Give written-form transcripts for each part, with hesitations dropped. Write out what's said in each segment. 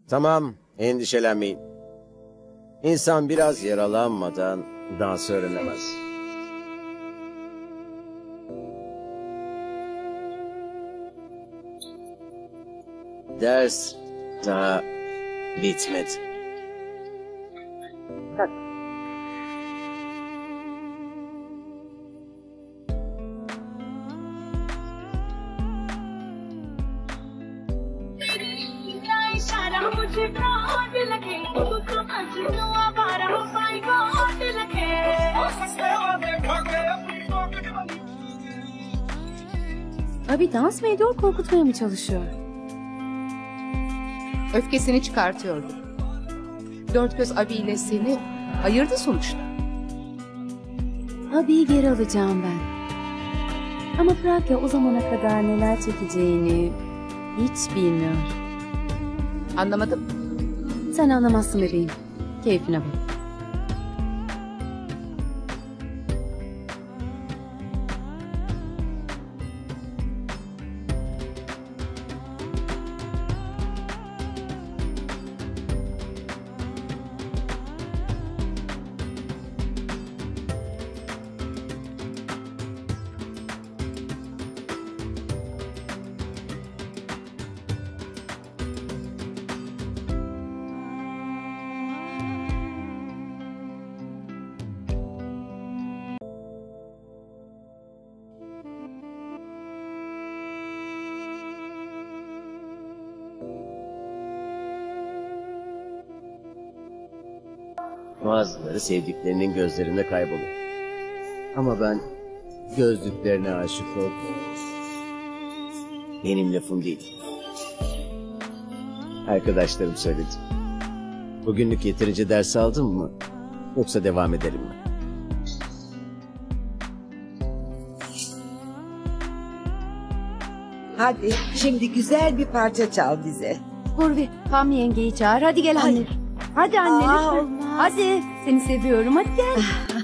Tamam, endişelenmeyin. İnsan biraz yaralanmadan dans öğrenemez. Ders daha bitmedi. Abi dans mı ediyor, korkutmaya mı çalışıyor? Öfkesini çıkartıyordu. Dört göz abiyle seni ayırdı sonuçta. Abiyi geri alacağım ben. Ama Pragya o zamana kadar neler çekeceğini hiç bilmiyor. Anlamadım. Sen anlamazsın bebeğim. Keyfine bak. Bazıları sevdiklerinin gözlerinde kayboluyor. Ama ben gözlüklerine aşık oldum. Benim lafım değil. Arkadaşlarım söyledi. Bugünlük yeterince ders aldın mı? Yoksa devam edelim mi? Hadi şimdi güzel bir parça çal bize. Purvi, Pami yengeyi çağır. Hadi gel anne. Hadi anne lütfen. Olmaz. Hadi. Seni seviyorum. Hadi gel.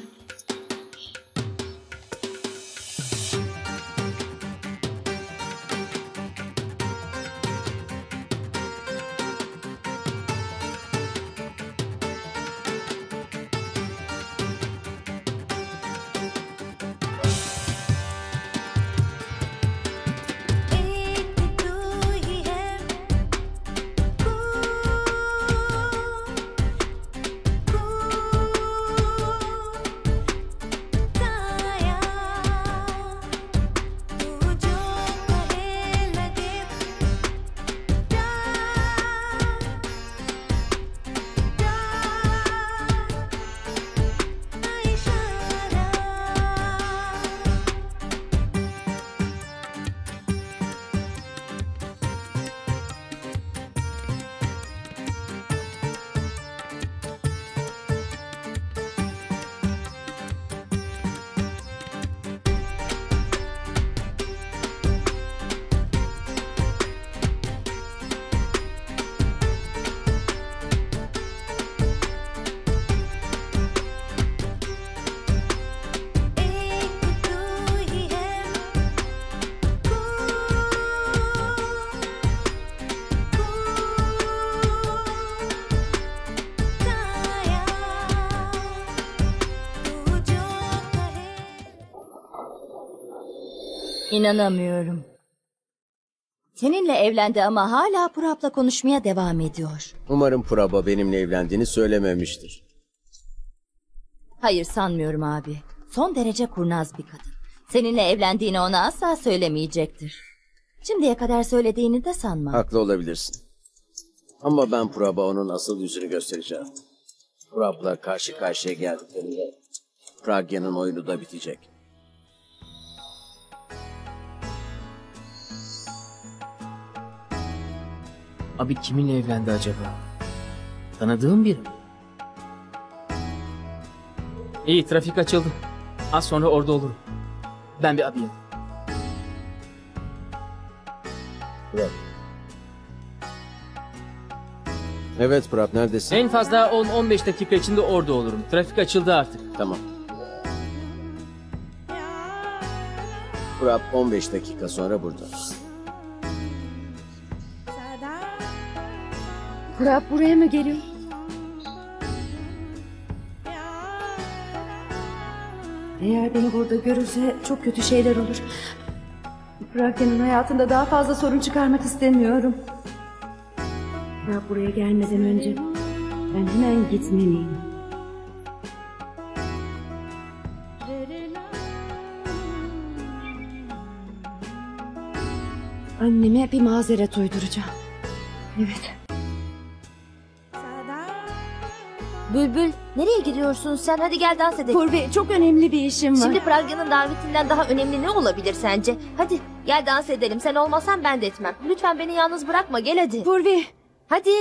İnanamıyorum. Seninle evlendi ama hala Purap'la konuşmaya devam ediyor. Umarım Prabha benimle evlendiğini söylememiştir. Hayır sanmıyorum abi. Son derece kurnaz bir kadın. Seninle evlendiğini ona asla söylemeyecektir. Şimdiye kadar söylediğini de sanmam. Haklı olabilirsin. Ama ben Prabha onun asıl yüzünü göstereceğim. Prabh'la karşı karşıya geldiklerinde Pragya'nın oyunu da bitecek. Abi kiminle evlendi acaba? Tanıdığım biri mi? İyi, trafik açıldı. Az sonra orada olurum. Ben bir abiyim. Evet Prabh, neredesin? En fazla 10-15 dakika içinde orada olurum. Trafik açıldı artık. Tamam. Prabh 15 dakika sonra burada. Prab buraya mı geliyor? Eğer beni burada görürse çok kötü şeyler olur. Pragya'nın hayatında daha fazla sorun çıkarmak istemiyorum. Prab buraya gelmeden önce ben hemen gitmeliyim. Anneme bir mazeret uyduracağım. Evet. Bülbül, nereye gidiyorsun sen? Hadi gel dans edelim. Purvi, çok önemli bir işim var. Şimdi Pragya'nın davetinden daha önemli ne olabilir sence? Hadi gel dans edelim. Sen olmasan ben de etmem. Lütfen beni yalnız bırakma. Gel hadi. Purvi. Hadi.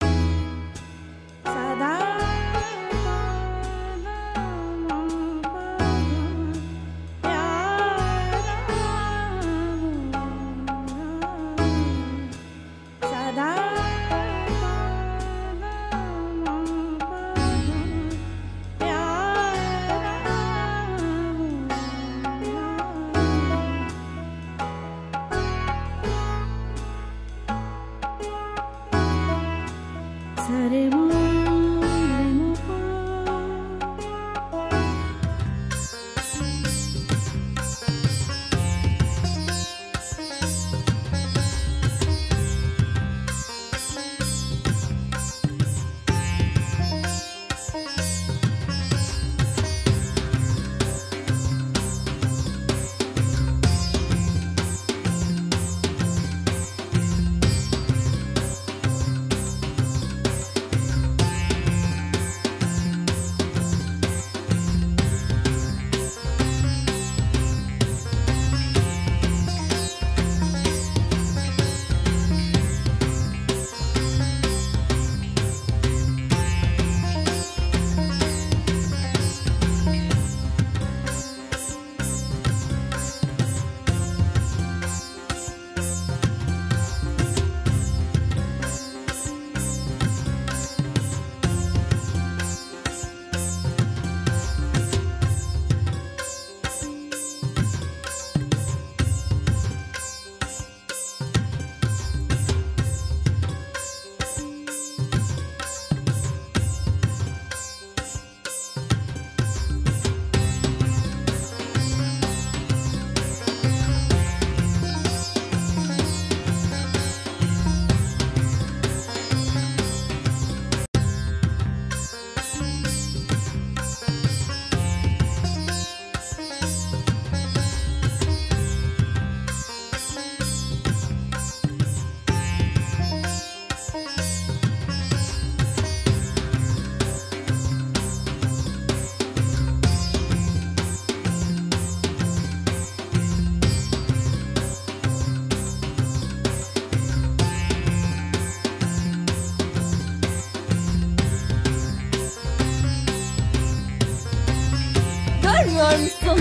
Görmüyor musun?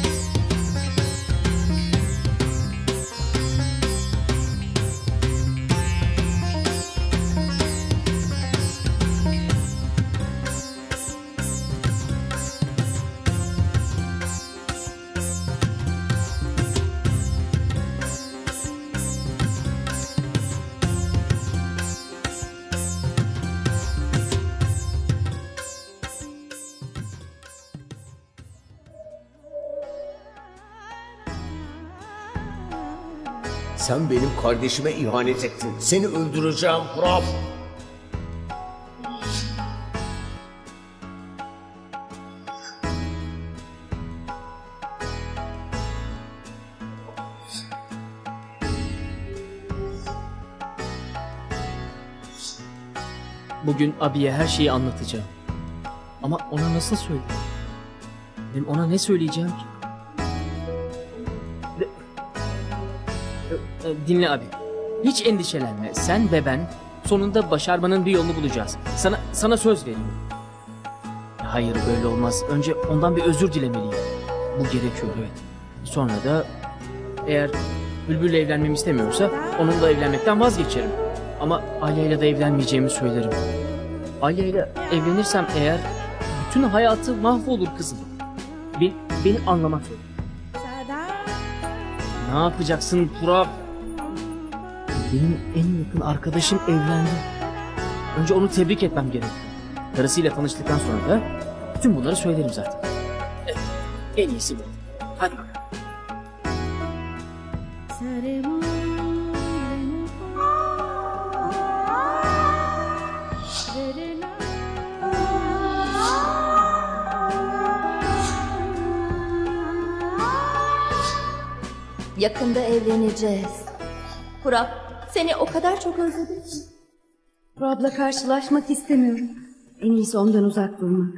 Sen benim kardeşime ihanet ettin. Seni öldüreceğim Prab. Bugün abiye her şeyi anlatacağım. Ama ona nasıl söyleyeyim? Benim ona ne söyleyeceğim ki? Dinle abi. Hiç endişelenme. Sen ve ben sonunda başarmanın bir yolunu bulacağız. Sana söz veriyorum. Hayır, böyle olmaz. Önce ondan bir özür dilemeliyim. Bu gerekiyor, evet. Sonra da eğer Bülbül'le evlenmemi istemiyorsa onunla evlenmekten vazgeçerim. Ama Alya'yla da evlenmeyeceğimi söylerim. Alya'yla evlenirsem eğer bütün hayatı mahvolur kızım. Beni anlamak zorunda. Ne yapacaksın Prab? Benim en yakın arkadaşım evlendi. Önce onu tebrik etmem gerekiyor. Karısıyla tanıştıktan sonra da tüm bunları söylerim zaten. Evet, en iyisi bu. Hadi bakalım. Yakında evleneceğiz. Kurap, seni o kadar çok özledim ki. Prab'la karşılaşmak istemiyorum. En iyisi ondan uzak durmak.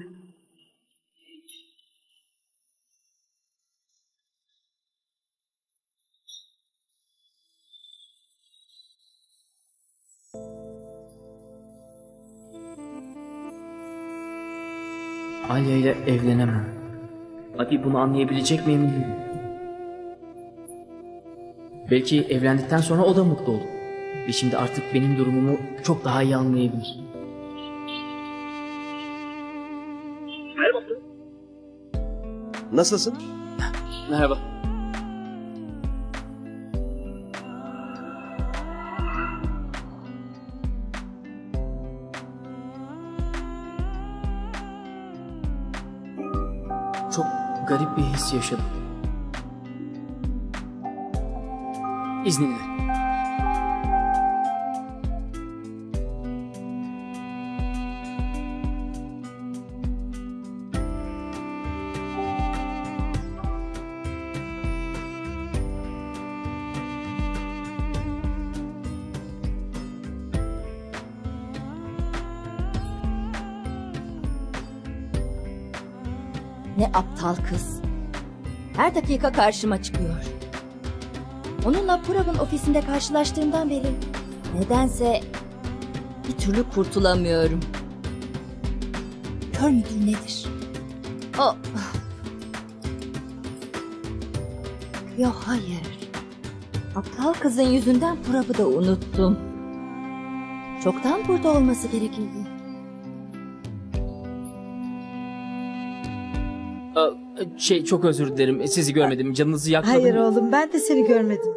Alya ile evlenemem. Abi bunu anlayabilecek mi emin değilim. Belki evlendikten sonra o da mutlu olur. Ve şimdi artık benim durumumu çok daha iyi anlayabilir. Nasılsın? Merhaba. Çok garip bir his yaşadım. İzninle. Ne aptal kız. Her dakika karşıma çıkıyor. Onunla Purab'ın ofisinde karşılaştığımdan beri nedense bir türlü kurtulamıyorum. Kör müdür nedir? O... Yok hayır. Aptal kızın yüzünden Purab'ı da unuttum. Çoktan burada olması gerekirdi. Çok özür dilerim. Sizi görmedim. Canınızı yakmadım. Hayır oğlum, ben de seni görmedim.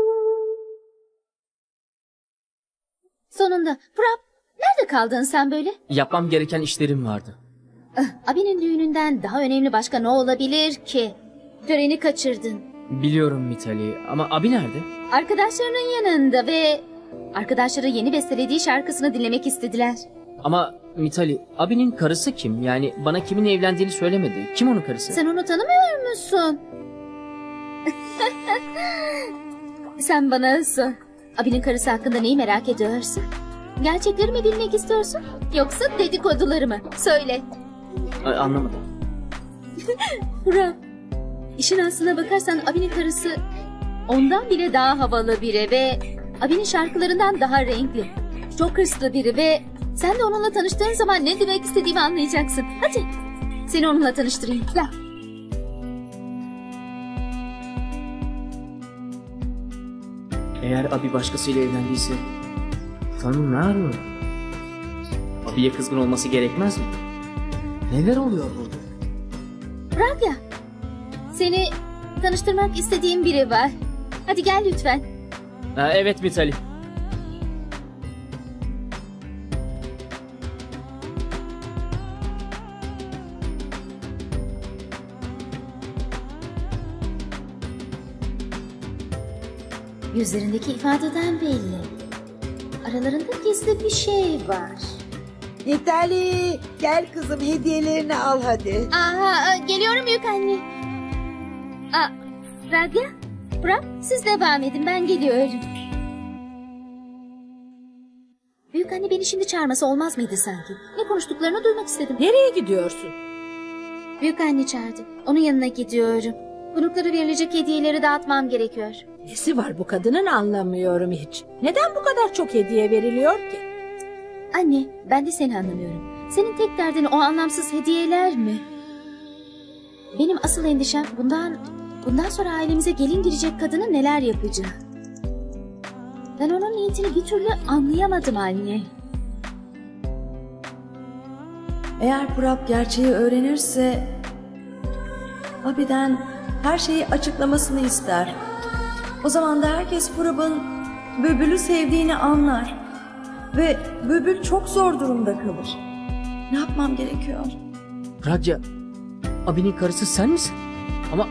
Sonunda. Prab, nerede kaldın sen böyle? Yapmam gereken işlerim vardı. Abinin düğününden daha önemli başka ne olabilir ki? Töreni kaçırdın. Biliyorum Mitali ama abi nerede? Arkadaşlarının yanında ve arkadaşları yeni bestelediği şarkısını dinlemek istediler. Ama Mitali, abinin karısı kim? Yani bana kimin evlendiğini söylemedi. Kim onun karısı? Sen onu tanımıyor musun? Sen bana sor. Abinin karısı hakkında neyi merak ediyorsun? Gerçekleri mi bilmek istiyorsun? Yoksa dedikoduları mı? Söyle. Anlamadım. Burak, işin aslına bakarsan abinin karısı ondan bile daha havalı biri ve abinin şarkılarından daha renkli. Çok hırslı biri ve sen de onunla tanıştığın zaman ne demek istediğimi anlayacaksın. Hadi seni onunla tanıştırayım. Gel. Eğer abi başkasıyla evlendiyse Tanrım ne arıyor? Abiye kızgın olması gerekmez mi? Neler oluyor burada? Pragya, seni tanıştırmak istediğim biri var. Hadi gel lütfen. Evet Mitali. Yüzlerindeki ifadeden belli. Aralarında gizli bir şey var. Nitali, gel kızım, hediyelerini al hadi. Aha, geliyorum büyük anne. Pragya, Prag, siz devam edin, ben geliyorum. Büyük anne beni şimdi çağırması olmaz mıydı sanki? Ne konuştuklarını duymak istedim. Nereye gidiyorsun? Büyük anne çağırdı. Onun yanına gidiyorum. Konuklara verilecek hediyeleri dağıtmam gerekiyor. Nesi var bu kadının anlamıyorum hiç. Neden bu kadar çok hediye veriliyor ki? Anne, ben de seni anlamıyorum. Senin tek derdin o anlamsız hediyeler mi? Benim asıl endişem bundan sonra ailemize gelin girecek kadının neler yapacağı. Ben onun niyetini bir türlü anlayamadım anne. Eğer Prab gerçeği öğrenirse abiden her şeyi açıklamasını ister. O zaman da herkes Prab'ın Bülbül'ü sevdiğini anlar. ve Bülbül çok zor durumda kalır. Ne yapmam gerekiyor? Pragya, abinin karısı sen misin? Ama...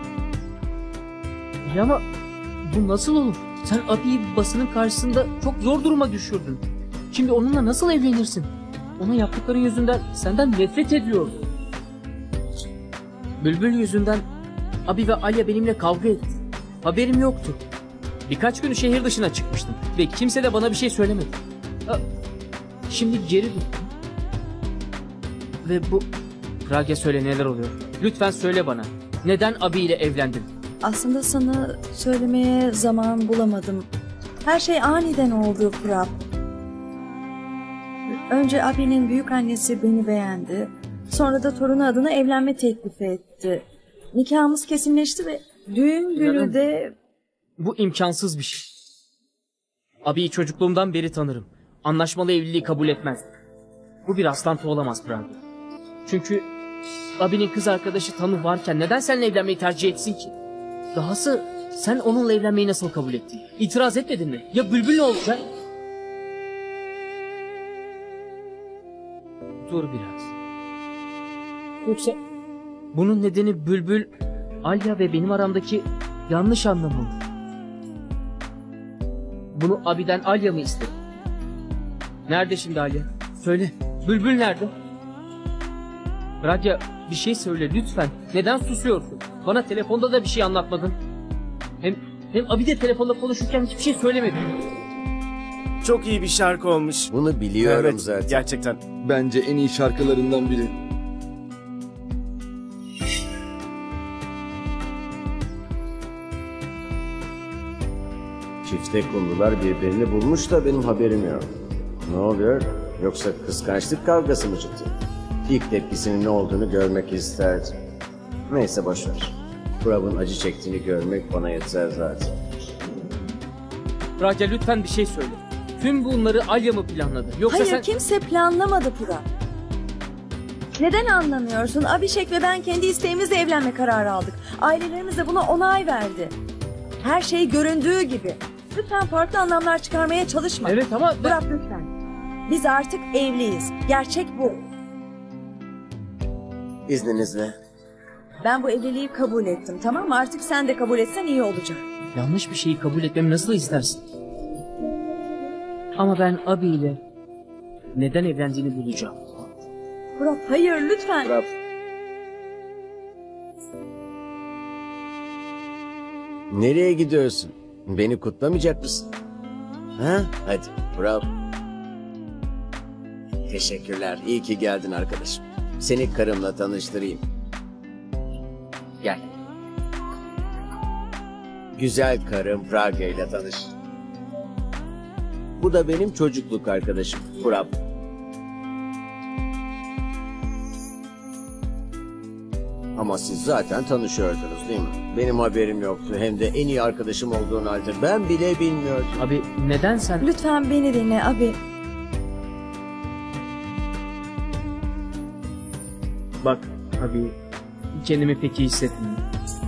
ama bu nasıl olur? Sen abiyi basının karşısında çok zor duruma düşürdün. Şimdi onunla nasıl evlenirsin? Ona yaptıkların yüzünden senden nefret ediyor. Bülbül yüzünden abi ve Alya benimle kavga etti. Haberim yoktu. Birkaç gün şehir dışına çıkmıştım ve kimse de bana bir şey söylemedi. Şimdi geri döndüm. Ve bu... Pragya, söyle, neler oluyor? Lütfen söyle bana. Neden abiyle evlendin? Aslında sana söylemeye zaman bulamadım. Her şey aniden oldu Prab. Önce abinin büyük annesi beni beğendi. Sonra da torunu adına evlenme teklifi etti. Nikahımız kesinleşti ve düğün günü de... Bu imkansız bir şey. Abiyi çocukluğumdan beri tanırım. Anlaşmalı evliliği kabul etmez. Bu bir rastlantı olamaz Pragya. Çünkü abinin kız arkadaşı Tanu varken neden seninle evlenmeyi tercih etsin ki? Dahası sen onunla evlenmeyi nasıl kabul ettin? İtiraz etmedin mi? Ya Bülbül ne olacak? Dur biraz. Yoksa bunun nedeni Bülbül, Alya ve benim aramdaki yanlış anlamı. Bunu abiden Alya mı istedi? Nerede şimdi Alya? Söyle. Bülbül nerede? Pragya, bir şey söyle lütfen. Neden susuyorsun? Bana telefonda da bir şey anlatmadın. Hem abi de telefonda konuşurken hiçbir şey söylemedi. Çok iyi bir şarkı olmuş. Bunu biliyorum Evet, zaten. gerçekten. Bence en iyi şarkılarından biri. Çifte kumrular birbirini bulmuş da benim haberim yok. Ne oluyor? Yoksa kıskançlık kavgası mı çıktı? İlk tepkisinin ne olduğunu görmek isterdim. Neyse boşver. Prab'ın acı çektiğini görmek bana yeter zaten. Pragya, lütfen bir şey söyle. Tüm bunları Alya mı planladı? Yoksa Hayır, sen... kimse planlamadı Prab. Neden anlamıyorsun? Abhishek ve ben kendi isteğimizle evlenme kararı aldık. Ailelerimiz de buna onay verdi. Her şey göründüğü gibi. Lütfen farklı anlamlar çıkarmaya çalışma. Evet ama... Prab lütfen. Biz artık evliyiz. Gerçek bu. İzninizle. Ben bu evliliği kabul ettim, tamam mı? Artık sen de kabul etsen iyi olacak. Yanlış bir şeyi kabul etmemi nasıl istersin? Ama ben abiyle neden evlendiğini bulacağım. Prab, hayır lütfen. Prab. Nereye gidiyorsun? Beni kutlamayacak mısın? Ha? Hadi Prab. Teşekkürler. İyi ki geldin arkadaşım. Seni karımla tanıştırayım. Gel. Güzel karım Pragya ile tanış. Bu da benim çocukluk arkadaşım Prab. Ama siz zaten tanışıyordunuz değil mi? Benim haberim yoktu. Hem de en iyi arkadaşım olduğun halde ben bile bilmiyordum. Abi neden sen... Lütfen beni dinle abi. Bak abi, kendimi pek iyi hissetmiyorum.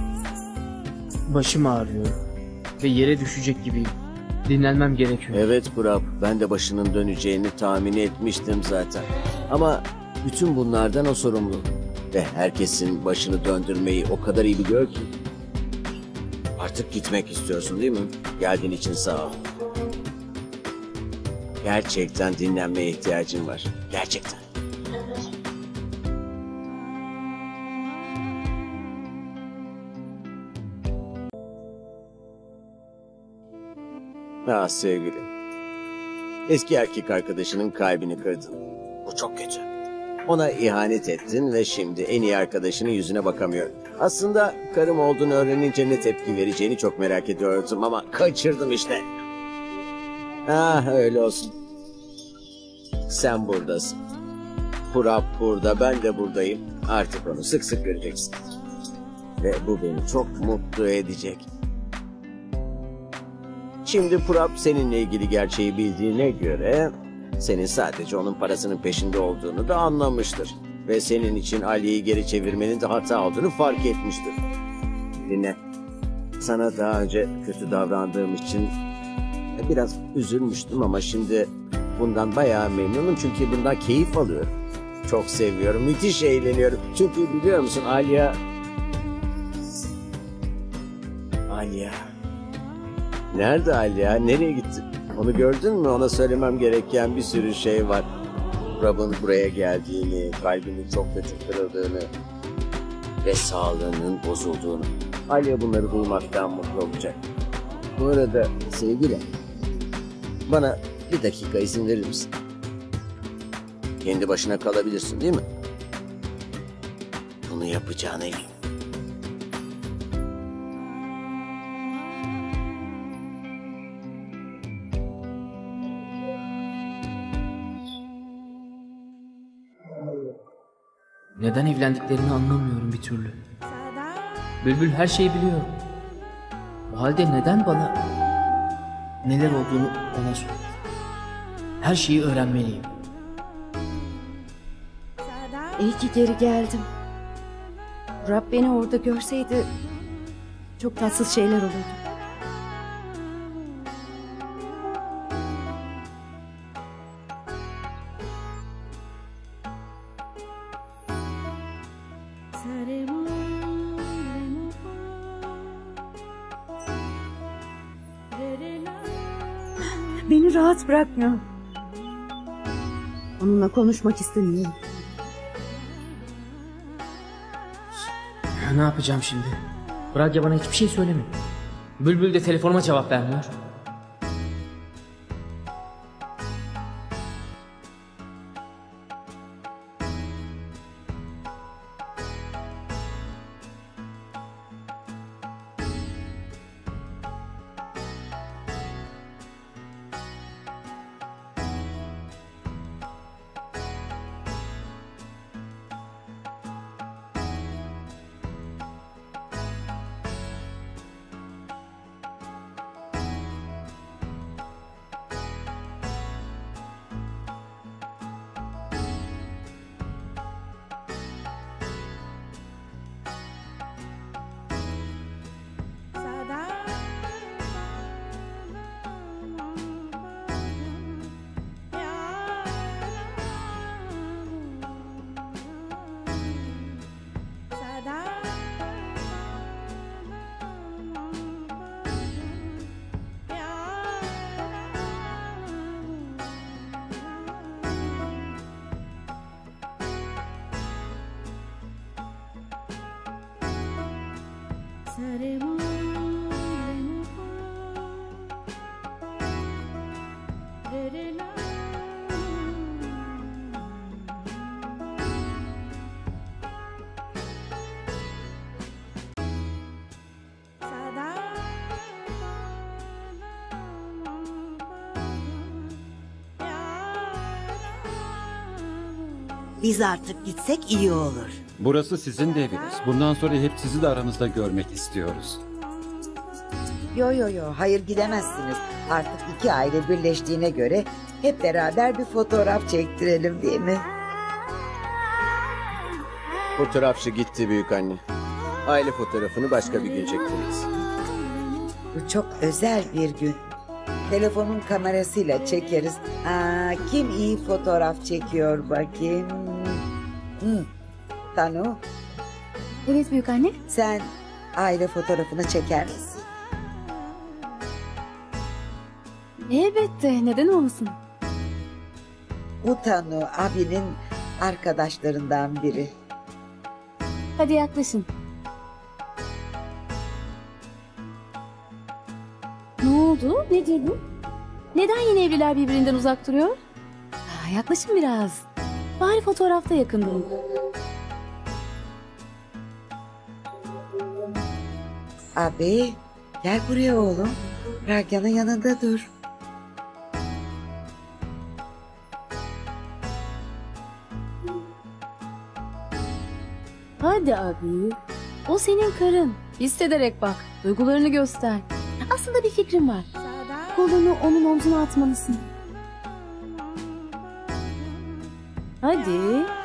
Başım ağrıyor ve yere düşecek gibiyim. Dinlenmem gerekiyor. Evet Prab, ben de başının döneceğini tahmin etmiştim zaten. Ama bütün bunlardan o sorumlu. Ve herkesin başını döndürmeyi o kadar iyi biliyor ki. Artık gitmek istiyorsun değil mi? Geldiğin için sağ ol. Gerçekten dinlenmeye ihtiyacın var. Gerçekten. Ah sevgilim. Eski erkek arkadaşının kalbini kırdın. Bu çok kötü. Ona ihanet ettin ve şimdi en iyi arkadaşının yüzüne bakamıyor. Aslında karım olduğunu öğrenince ne tepki vereceğini çok merak ediyordum ama kaçırdım işte. Ah öyle olsun. Sen buradasın. Prab burada, ben de buradayım. Artık onu sık sık göreceksin. Ve bu beni çok mutlu edecek. Şimdi Prab seninle ilgili gerçeği bildiğine göre... senin sadece onun parasının peşinde olduğunu da anlamıştır. Ve senin için Alya'yı geri çevirmenin de hata olduğunu fark etmiştir. Dinle. Sana daha önce kötü davrandığım için biraz üzülmüştüm ama şimdi Bundan bayağı memnunum çünkü bundan keyif alıyorum. Çok seviyorum, müthiş eğleniyorum. Çünkü biliyor musun Alya... Nerede Alya? Nereye gitti? Onu gördün mü? Ona söylemem gereken bir sürü şey var. Rob'un buraya geldiğini, kalbinin çok kötü kırıldığını ve sağlığının bozulduğunu. Alya bunları duymaktan mutlu olacak. Bu arada sevgili, bana bir dakika izin verir misin? Kendi başına kalabilirsin değil mi? Bunu yapacağına eminim. Neden evlendiklerini anlamıyorum bir türlü. Bülbül her şeyi biliyor. O halde neden bana neler olduğunu ona söyle. Her şeyi öğrenmeliyim. İyi ki geri geldim. Rab beni orada görseydi çok tatsız şeyler olurdu. Beni rahat bırakmıyor. Onunla konuşmak istemiyorum. Ne yapacağım şimdi? Pragya bana hiçbir şey söylemiyor. Bülbül de telefonuma cevap vermiyor. Biz artık gitsek iyi olur. Burası sizin de eviniz. Bundan sonra hep sizi de aramızda görmek istiyoruz. Yo. Hayır, gidemezsiniz. Artık iki aile birleştiğine göre hep beraber bir fotoğraf çektirelim değil mi? Fotoğrafçı gitti büyükanne. Aile fotoğrafını başka bir gün çektiririz. Bu çok özel bir gün. Telefonun kamerasıyla çekeriz. Kim iyi fotoğraf çekiyor bakayım? Tanu. Evet büyükanne. Sen aile fotoğrafını çeker misin? Elbette, neden olmasın? Bu Tanu abinin arkadaşlarından biri. Hadi yaklaşın. Ne oldu? Nedir bu? Neden yeni evliler birbirinden uzak duruyor? Yaklaşın biraz. Bari fotoğrafta yakın durun. Abi, gel buraya oğlum. Pragya'nın yanında dur. Hadi abi. O senin karın. Hissederek bak. Duygularını göster. Aslında bir fikrim var. Kolunu onun omzuna atmalısın. Hadi.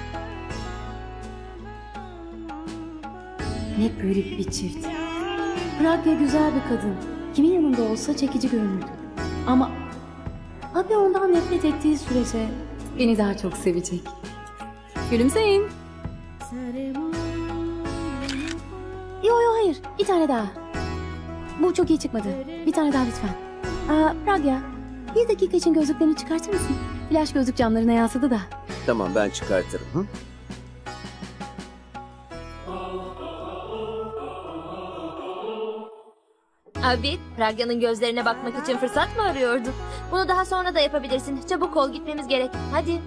Ne garip bir çift. Pragya güzel bir kadın. Kimin yanında olsa çekici görünürdü. Ama abi ondan nefret ettiği sürece beni daha çok sevecek. Gülümseyin. Yo hayır. Bir tane daha. Bu çok iyi çıkmadı. Bir tane daha lütfen. Pragya, bir dakika için gözlüklerini çıkartır mısın? Flash gözlük camlarına yansıdı da. Tamam, ben çıkartırım. Hı? Abi, Pragya'nın gözlerine bakmak için fırsat mı arıyordun? Bunu daha sonra da yapabilirsin. Çabuk ol, gitmemiz gerek. Hadi.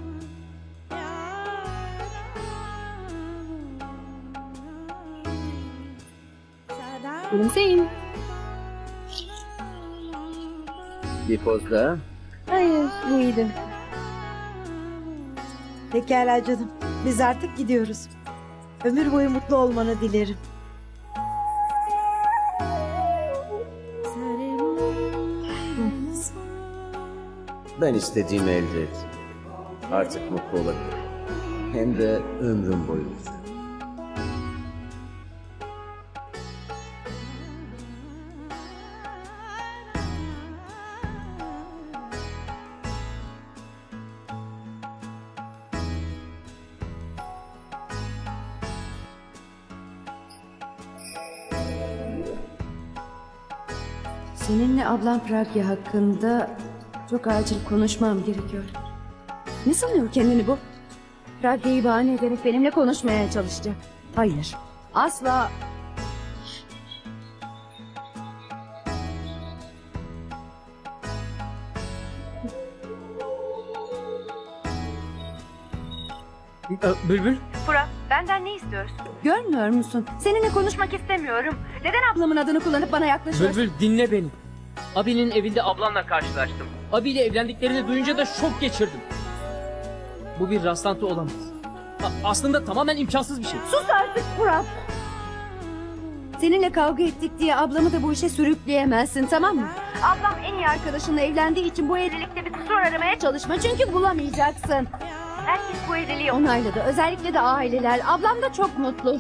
Gülümseyin. Bir poz daha. Hayır, bu iyiydi. Pekala canım. Biz artık gidiyoruz. Ömür boyu mutlu olmanı dilerim. Ben istediğimi elde ettim. Artık mutlu olabilirim. Hem de ömrüm boyunca. Seninle ablam Pragya hakkında çok acil konuşmam gerekiyor. Ne sanıyor kendini bu? Pragya'yı bahane ederek benimle konuşmaya çalışacak. Hayır, asla. Bülbül? Burak, benden ne istiyorsun? Görmüyor musun? Seninle konuşmak istemiyorum. Neden ablamın adını kullanıp bana yaklaşıyorsun? Bülbül dinle beni. Abi'nin evinde ablanla karşılaştım. Abi ile evlendiklerini duyunca da şok geçirdim. Bu bir rastlantı olamaz. Aslında tamamen imkansız bir şey. Sus artık Burak. Seninle kavga ettik diye ablamı da bu işe sürükleyemezsin, tamam mı? Ablam en iyi arkadaşınla evlendiği için bu evlilikte bir kusur aramaya çalışma, çünkü bulamayacaksın. Herkes bu evliliği onayladı, özellikle de aileler. Ablam da çok mutlu.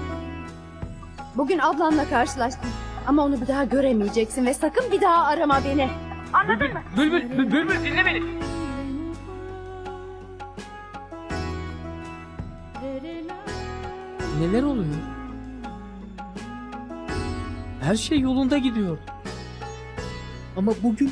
Bugün ablamla karşılaştım. Ama onu bir daha göremeyeceksin ve sakın bir daha arama beni. Anladın mı? Bülbül dinle beni. Neler oluyor? Her şey yolunda gidiyor. Ama bugün...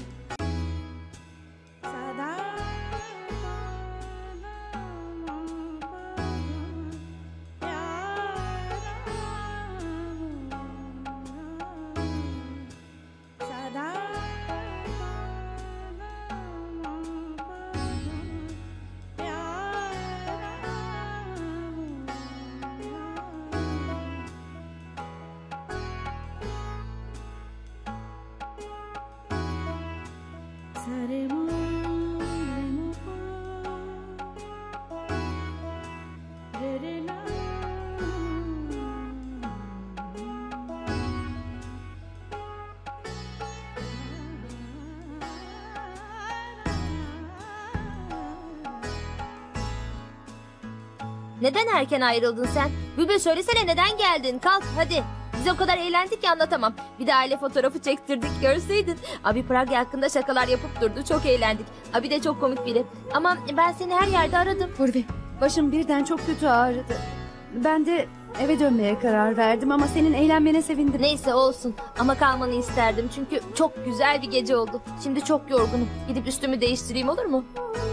Neden erken ayrıldın sen? Bülbül söylesene, neden geldin? Kalk hadi. Biz o kadar eğlendik ki anlatamam. Bir de aile fotoğrafı çektirdik, görseydin. Abi Pragya hakkında şakalar yapıp durdu. Çok eğlendik. Abi de çok komik biri. Ama ben seni her yerde aradım. Purvi, başım birden çok kötü ağrıdı. Ben de eve dönmeye karar verdim ama senin eğlenmene sevindim. Neyse olsun ama kalmanı isterdim. Çünkü çok güzel bir gece oldu. Şimdi çok yorgunum. Gidip üstümü değiştireyim, olur mu?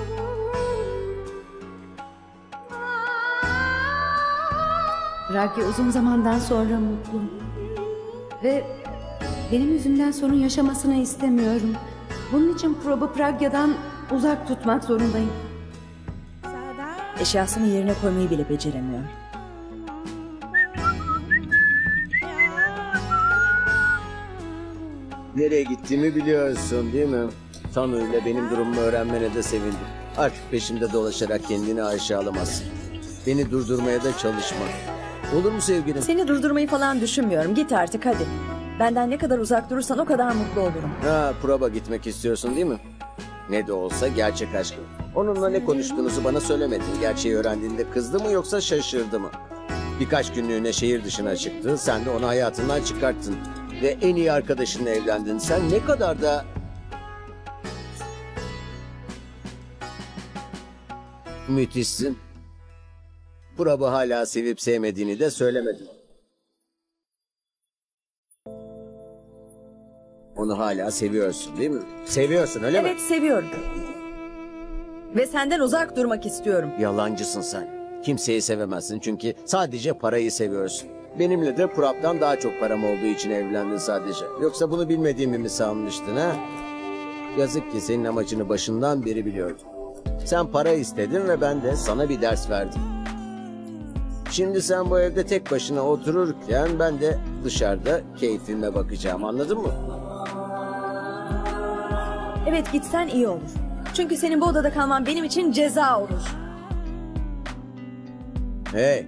Pragya uzun zamandan sonra mutlu. Ve benim yüzümden sorun yaşamasını istemiyorum. Bunun için Prob'u Pragya'dan uzak tutmak zorundayım. Eşyasını yerine koymayı bile beceremiyor. Nereye gittiğimi biliyorsun değil mi? Tanu ile benim durumumu öğrenmene de sevindim. Artık peşimde dolaşarak kendini aşağılamazsın. Beni durdurmaya da çalışma. Olur mu sevgilim? Seni durdurmayı falan düşünmüyorum. Git artık hadi. Benden ne kadar uzak durursan o kadar mutlu olurum. Prob'a gitmek istiyorsun değil mi? Ne de olsa gerçek aşkım. Onunla ne konuştuğunuzu bana söylemedin. Gerçeği öğrendiğinde kızdı mı yoksa şaşırdı mı? Birkaç günlüğüne şehir dışına çıktı. Sen de onu hayatından çıkarttın. ve en iyi arkadaşınla evlendin. Sen ne kadar da... müthişsin. Prab'ı hala sevip sevmediğini de söylemedin. Onu hala seviyorsun değil mi? Seviyorsun öyle mi? Evet, seviyorum. Ve senden uzak durmak istiyorum. Yalancısın sen. Kimseyi sevemezsin çünkü sadece parayı seviyorsun. Benimle de Prab'dan daha çok param olduğu için evlendin sadece. Yoksa bunu bilmediğimi mi sanmıştın ha? Yazık ki senin amacını başından beri biliyordum. Sen para istedin ve ben de sana bir ders verdim. Şimdi sen bu evde tek başına otururken ben de dışarıda keyfime bakacağım, anladın mı? Evet, gitsen iyi olur. Çünkü senin bu odada kalman benim için ceza olur. Hey!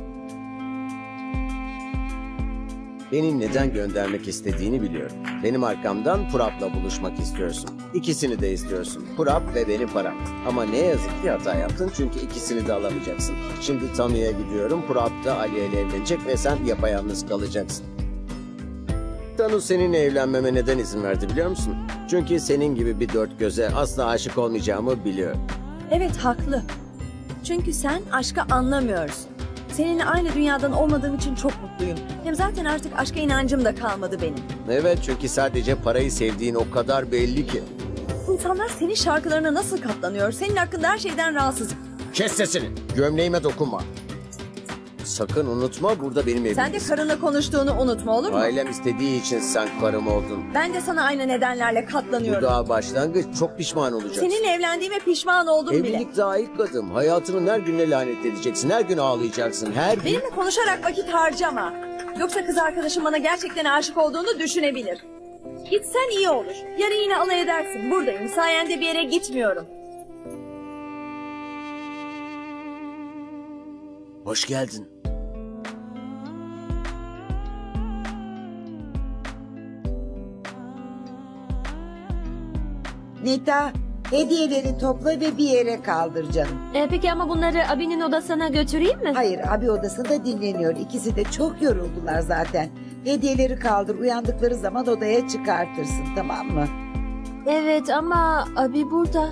Beni neden göndermek istediğini biliyorum. Benim arkamdan Prab'la buluşmak istiyorsun. İkisini de istiyorsun. Prab ve benim param. Ama ne yazık ki hata yaptın çünkü ikisini de alamayacaksın. Şimdi Tanu'ya gidiyorum. Prab da Aliye ile evlenecek ve sen yapayalnız kalacaksın. Tanu seninle evlenmeme neden izin verdi biliyor musun? Çünkü senin gibi bir dört göze asla aşık olmayacağımı biliyor. Evet, haklı. Çünkü sen aşkı anlamıyorsun. Seninle aynı dünyadan olmadığım için çok mutluyum. Hem zaten artık aşka inancım da kalmadı benim. Evet, çünkü sadece parayı sevdiğin o kadar belli ki. İnsanlar senin şarkılarına nasıl katlanıyor? Senin hakkında her şeyden rahatsızım. Kes sesini. Gömleğime dokunma. Sakın unutma, burada benim evim. Sen de karınla konuştuğunu unutma, olur mu? Ailem istediği için sen karım oldun. Ben de sana aynı nedenlerle Bu katlanıyorum. daha başlangıç, çok pişman olacaksın. Seninle evlendiğime pişman oldum bile. Evlilik daha ilk adım. Hayatının her gününe lanet edeceksin. Her gün ağlayacaksın. Her gün... Benimle konuşarak vakit harcama. Yoksa kız arkadaşım bana gerçekten aşık olduğunu düşünebilir. Gitsen iyi olur. Yarın yine alay edersin. Buradayım. Sayende bir yere gitmiyorum. Hoş geldin. Nita, hediyeleri topla ve bir yere kaldır canım. Peki ama bunları abinin odasına götüreyim mi? Hayır, abi odasında dinleniyor. İkisi de çok yoruldular zaten. Hediyeleri kaldır, uyandıkları zaman odaya çıkartırsın, tamam mı? Evet ama abi burada.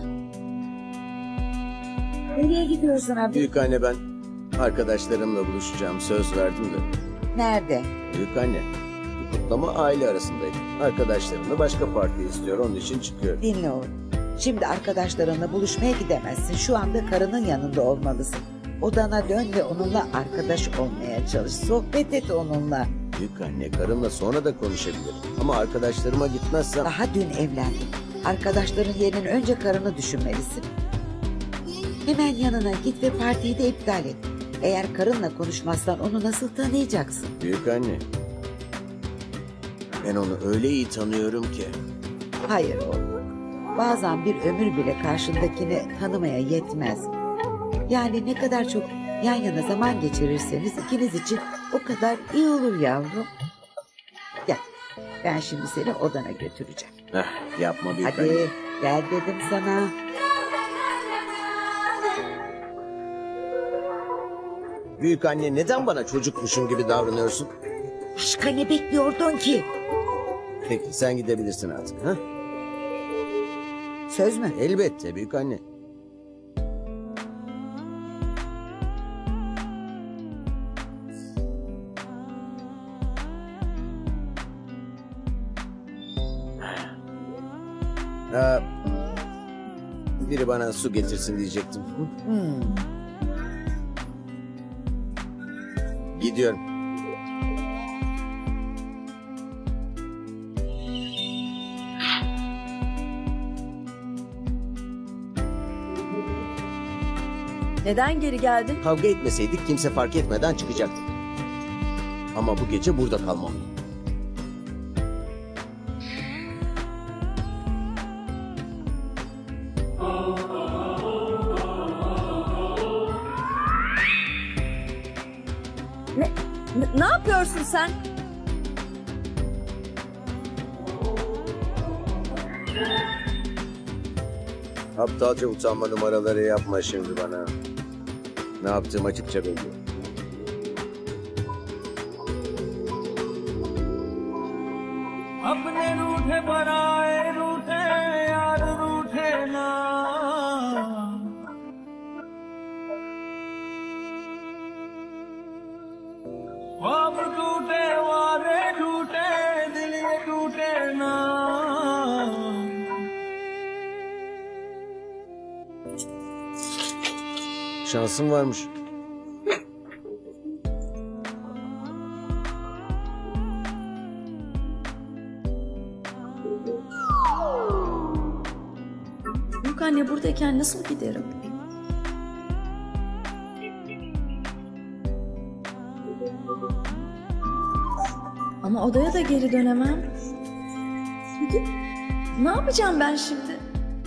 Nereye gidiyorsun abi? Büyük anne, ben arkadaşlarımla buluşacağım. Söz verdim de. Nerede? Büyük anne, bu kutlama aile arasındaydı. Arkadaşlarımla başka parti istiyor, onun için çıkıyor. Dinle oğlum. Şimdi arkadaşlarınla buluşmaya gidemezsin. Şu anda karının yanında olmalısın. Odana dön ve onunla arkadaş olmaya çalış. Sohbet et onunla. Büyük anne, karımla sonra da konuşabilirim. Ama arkadaşlarıma gitmezsem... Daha dün evlendim. Arkadaşların yerine önce karını düşünmelisin. Hemen yanına git ve partiyi de iptal et. Eğer karınla konuşmazsan onu nasıl tanıyacaksın? Büyük anne, ben onu öyle iyi tanıyorum ki. Hayır oğlum. Bazen bir ömür bile karşındakini tanımaya yetmez. Yani ne kadar çok yan yana zaman geçirirseniz ikiniz için o kadar iyi olur yavrum. Gel, ben şimdi seni odana götüreceğim. Yapma büyük Hadi anne. gel dedim sana. Büyük anne, neden bana çocukmuşum gibi davranıyorsun? Başka ne bekliyordun ki? Peki, sen gidebilirsin artık. Ha? Söz mü? Elbette büyük anne. Biri bana su getirsin diyecektim. Gidiyorum. Neden geri geldin? Kavga etmeseydik kimse fark etmeden çıkacaktık. Ama bu gece burada kalmam. Ne yapıyorsun sen? Aptalca utanma numaraları yapma şimdi bana. Ne yaptığım açıkça belli. रूठे पराए रूठे यार रूठे ना ख्वाब टूटे वादे टूटे दिल ये टूटे ना Şansın varmış. Yok anne, buradayken nasıl giderim? Ama odaya da geri dönemem. Ne yapacağım ben şimdi?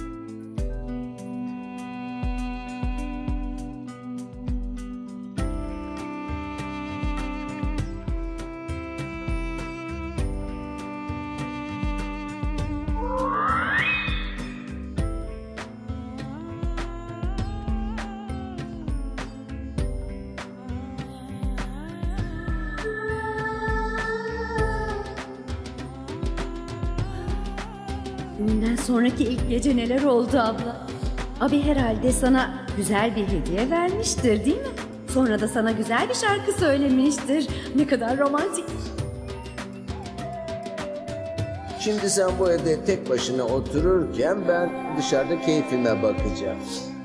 Düğünden sonraki ilk gece neler oldu abla? Abi herhalde sana güzel bir hediye vermiştir, değil mi? Sonra da sana güzel bir şarkı söylemiştir. Ne kadar romantik. Şimdi sen bu evde tek başına otururken ben dışarıda keyfime bakacağım.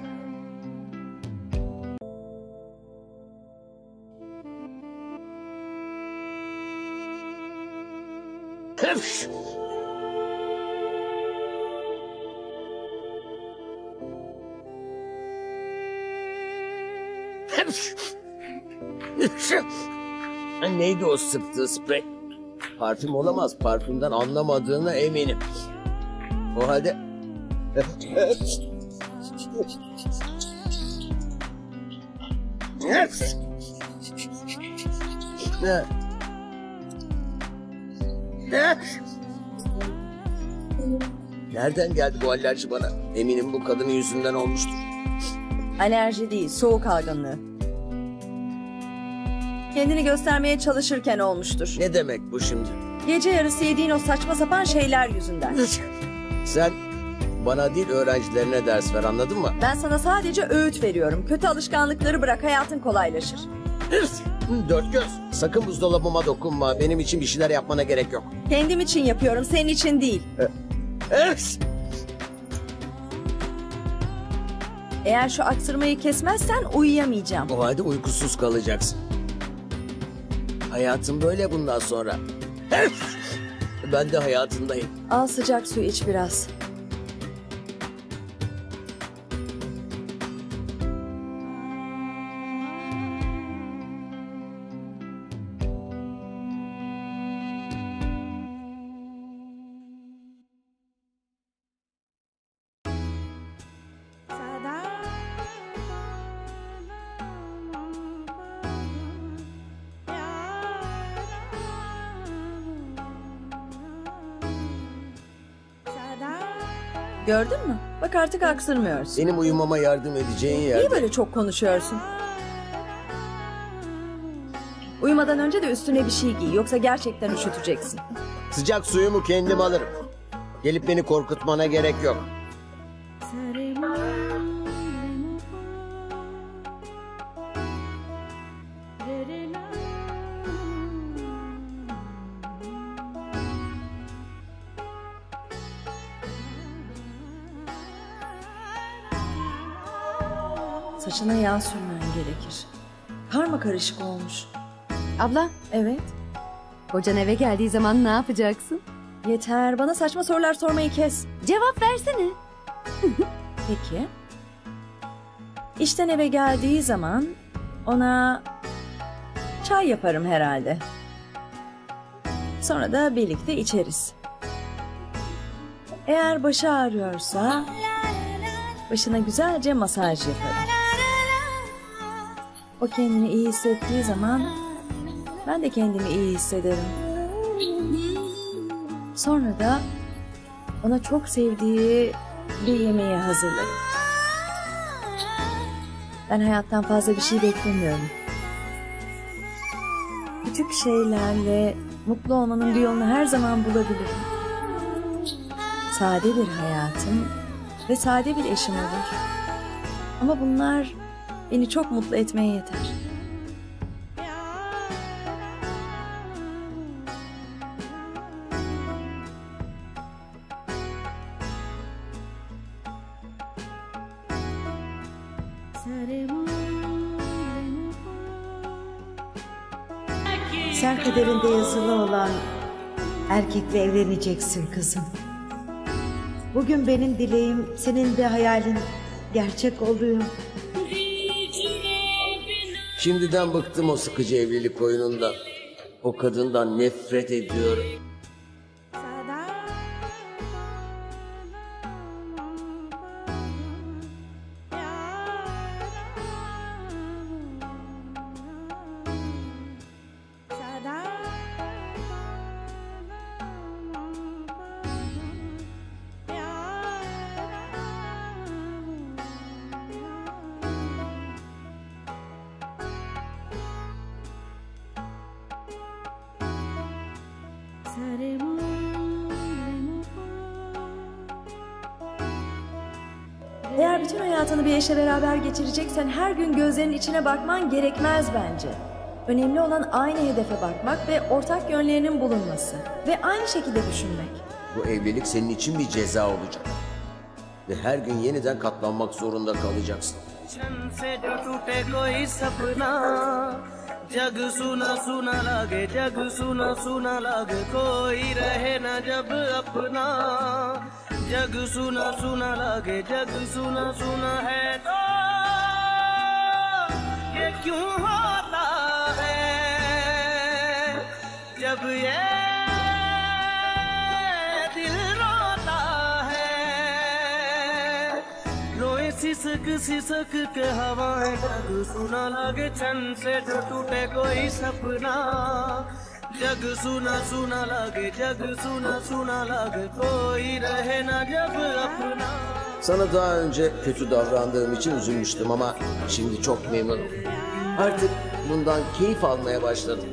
Neydi o sıktığı sprey? Parfüm olamaz. Parfümden anlamadığına eminim. O halde... Nereden geldi bu alerji bana? Eminim bu kadının yüzünden olmuştur. Alerji değil, soğuk algınlığı. Kendini göstermeye çalışırken olmuştur. Ne demek bu şimdi? Gece yarısı yediğin o saçma sapan şeyler yüzünden. Sen bana değil öğrencilerine ders ver, anladın mı? Ben sana sadece öğüt veriyorum. Kötü alışkanlıkları bırak, hayatın kolaylaşır. Dört göz, sakın buzdolabıma dokunma. Benim için bir şeyler yapmana gerek yok. Kendim için yapıyorum, senin için değil. Eğer şu aksırmayı kesmezsen uyuyamayacağım. O halde uykusuz kalacaksın. Hayatım böyle bundan sonra. Ben de hayatındayım. Al sıcak su iç biraz. Gördün mü? Bak artık aksırmıyorsun. Benim uyumama yardım edeceğin yerde... Niye böyle çok konuşuyorsun? Uyumadan önce de üstüne bir şey giy. Yoksa gerçekten üşüteceksin. Sıcak suyumu kendim alırım. Gelip beni korkutmana gerek yok. Saçına yağ sürmen gerekir. Karma karışık olmuş. Abla, Evet. kocan eve geldiği zaman ne yapacaksın? Yeter, bana saçma sorular sormayı kes. Cevap versene. Peki. İşten eve geldiği zaman ona çay yaparım herhalde. Sonra da birlikte içeriz. Eğer başı ağrıyorsa başına güzelce masaj yaparım. O kendini iyi hissettiği zaman ben de kendimi iyi hissederim. Sonra da ona çok sevdiği bir yemeği hazırlarım. Ben hayattan fazla bir şey beklemiyorum. Küçük şeylerle mutlu olmanın bir yolunu her zaman bulabilirim. sade bir hayatım ve sade bir eşim olur. Ama bunlar beni çok mutlu etmeye yeter. Sen kaderinde yazılı olan erkekle evleneceksin kızım. Bugün benim dileğim, senin de hayalin gerçek oluyor. Şimdiden bıktım o sıkıcı evlilik oyunundan. O kadından nefret ediyorum. Eğer bütün hayatını bir eşle beraber geçireceksen her gün gözlerinin içine bakman gerekmez bence. Önemli olan aynı hedefe bakmak ve ortak yönlerinin bulunması ve aynı şekilde düşünmek. Bu evlilik senin için bir ceza olacak. Ve her gün yeniden katlanmak zorunda kalacaksın. जग सुना सुना लागे जग सुना सुना लागे कोई रहे ना जब अपना जग सुना सुना लागे जग सुना सुना है तो ये क्यों होता है जब ये दिल रोता है रोए सिसक सिसक के हवाएं जग सुना लागे छन से टूटे कोई सपना जग सुना सुना लागे जग सुना सुना लागे कोई रहे ना जब अपना. Sana daha önce kötü davrandığım için üzülmüştüm ama şimdi çok memnunum. Artık bundan keyif almaya başladım.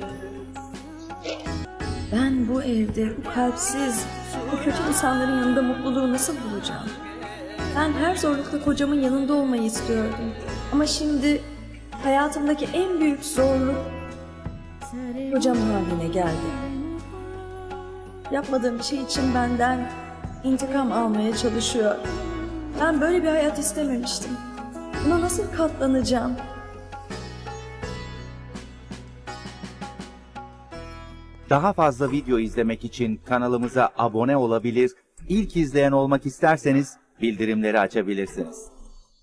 Ben bu evde, bu kalpsiz, bu kötü insanların yanında mutluluğu nasıl bulacağım? Ben her zorlukta kocamın yanında olmayı istiyordum. Ama şimdi hayatımdaki en büyük zorluk kocam haline geldi. Yapmadığım bir şey için benden intikam almaya çalışıyor. Ben böyle bir hayat istememiştim. Buna nasıl katlanacağım? Daha fazla video izlemek için kanalımıza abone olabilir, ilk izleyen olmak isterseniz bildirimleri açabilirsiniz.